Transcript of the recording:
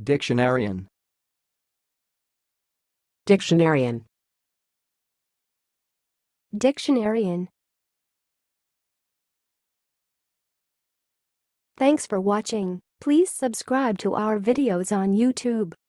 Dictionarian. Dictionarian. Dictionarian. Thanks for watching. Please subscribe to our videos on YouTube.